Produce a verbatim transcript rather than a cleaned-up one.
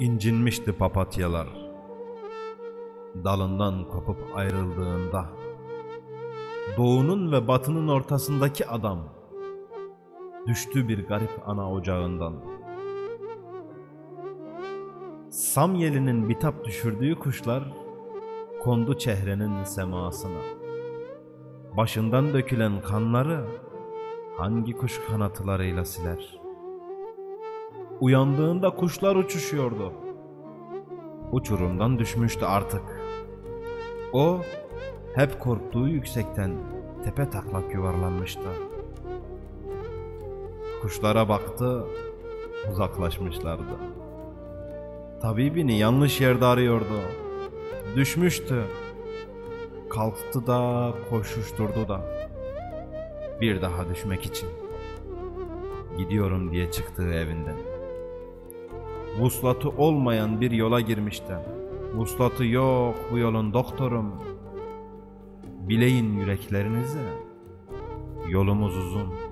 İncinmişti papatyalar, dalından kopup ayrıldığında. Doğunun ve batının ortasındaki adam düştü bir garip ana ocağından. Samyeli'nin bitap düşürdüğü kuşlar kondu çehrenin semasına. Başından dökülen kanları hangi kuş kanatlarıyla siler? Uyandığında kuşlar uçuşuyordu. Uçurumdan düşmüştü artık. O hep korktuğu yüksekten tepe taklak yuvarlanmıştı. Kuşlara baktı, uzaklaşmışlardı. Tabibini yanlış yerde arıyordu. Düşmüştü. Kalktı da koşuşturdu da. Bir daha düşmek için. Gidiyorum diye çıktığı evinden. Vuslatı olmayan bir yola girmişti. Vuslatı yok bu yolun doktorum. Bileyin yüreklerinizi. Yolumuz uzun.